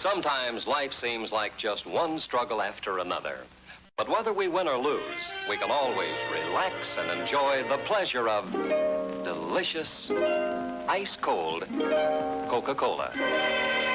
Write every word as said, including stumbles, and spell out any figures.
Sometimes life seems like just one struggle after another. But whether we win or lose, we can always relax and enjoy the pleasure of delicious, ice-cold Coca-Cola.